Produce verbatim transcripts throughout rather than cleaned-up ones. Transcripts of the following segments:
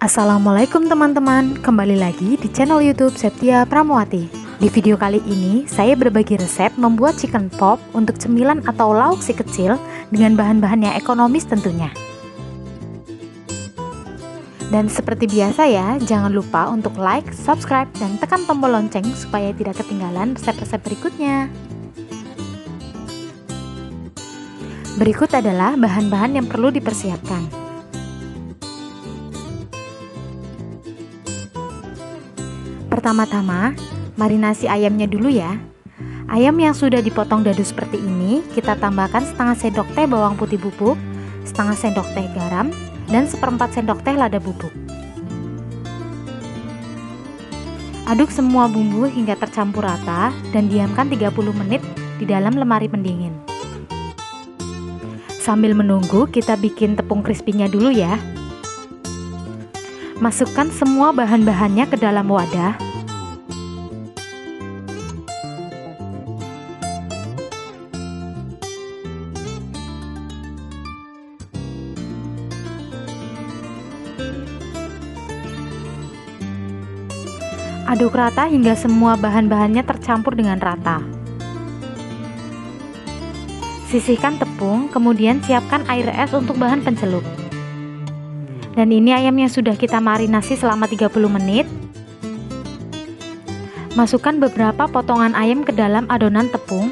Assalamualaikum teman-teman, kembali lagi di channel YouTube Septia Pramuwati. Di video kali ini, saya berbagi resep membuat chicken pop untuk cemilan atau lauk si kecil dengan bahan-bahan yang ekonomis tentunya. Dan seperti biasa ya, jangan lupa untuk like, subscribe, dan tekan tombol lonceng supaya tidak ketinggalan resep-resep berikutnya. Berikut adalah bahan-bahan yang perlu dipersiapkan. Pertama-tama, marinasi ayamnya dulu ya. Ayam yang sudah dipotong dadu seperti ini, kita tambahkan setengah sendok teh bawang putih bubuk, setengah sendok teh garam, dan seperempat sendok teh lada bubuk. Aduk semua bumbu hingga tercampur rata dan diamkan tiga puluh menit di dalam lemari pendingin. Sambil menunggu, kita bikin tepung crispy-nya dulu ya. Masukkan semua bahan-bahannya ke dalam wadah. Aduk rata hingga semua bahan-bahannya tercampur dengan rata. Sisihkan tepung, kemudian siapkan air es untuk bahan pencelup. Dan ini ayam yang sudah kita marinasi selama tiga puluh menit. Masukkan beberapa potongan ayam ke dalam adonan tepung.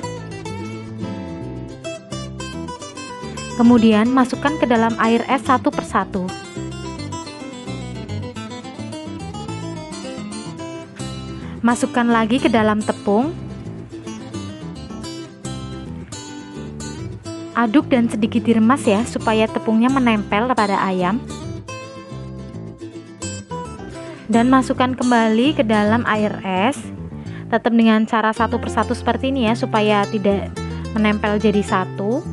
Kemudian masukkan ke dalam air es satu persatu. Masukkan lagi ke dalam tepung. Aduk dan sedikit diremas ya, supaya tepungnya menempel pada ayam. Dan masukkan kembali ke dalam air es, tetap dengan cara satu persatu seperti ini ya, supaya tidak menempel jadi satu.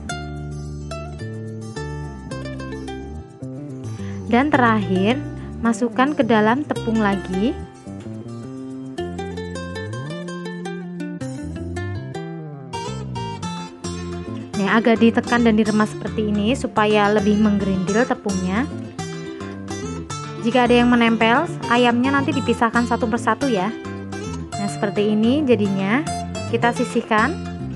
Dan terakhir, masukkan ke dalam tepung lagi. Nih, agak ditekan dan diremas seperti ini supaya lebih menggerindil tepungnya. Jika ada yang menempel, ayamnya nanti dipisahkan satu persatu ya. Nah, seperti ini jadinya. Kita sisihkan.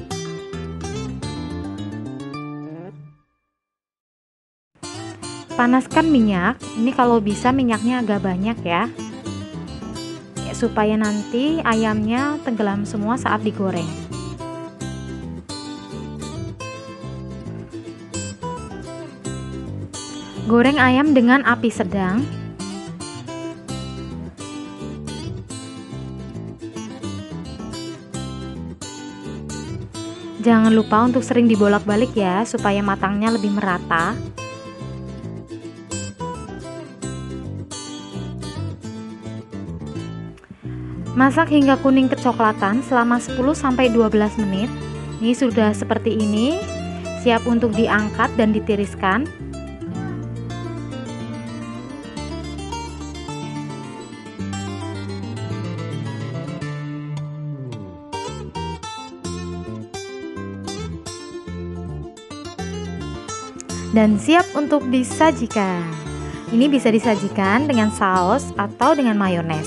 Panaskan minyak. Ini kalau bisa minyaknya agak banyak ya, ya supaya nanti ayamnya tenggelam semua saat digoreng. Goreng ayam dengan api sedang. Jangan lupa untuk sering dibolak-balik ya, supaya matangnya lebih merata. Masak hingga kuning kecoklatan selama sepuluh sampai dua belas menit. Ini sudah seperti ini, siap untuk diangkat dan ditiriskan. Dan siap untuk disajikan. Ini bisa disajikan dengan saus atau dengan mayones.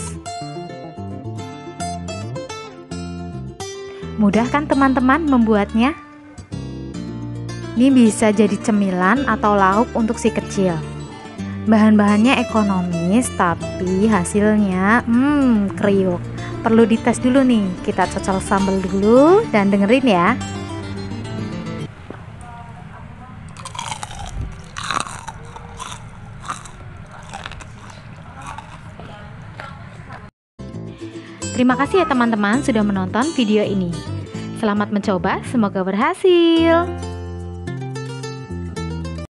Mudah kan teman-teman membuatnya? Ini bisa jadi cemilan atau lauk untuk si kecil. Bahan-bahannya ekonomis, tapi hasilnya hmm, kriuk. Perlu dites dulu nih. Kita cocol sambal dulu dan dengerin ya. Terima kasih ya teman-teman sudah menonton video ini. Selamat mencoba, semoga berhasil.